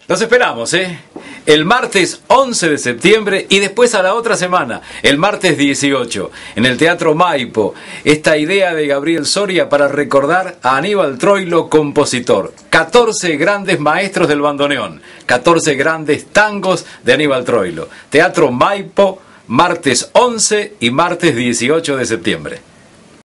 Los esperamos, ¿eh? El martes 11 de septiembre y después a la otra semana, el martes 18, en el Teatro Maipo. Esta idea de Gabriel Soria para recordar a Aníbal Troilo, compositor. 14 grandes maestros del bandoneón, 14 grandes tangos de Aníbal Troilo. Teatro Maipo, martes 11 y martes 18 de septiembre.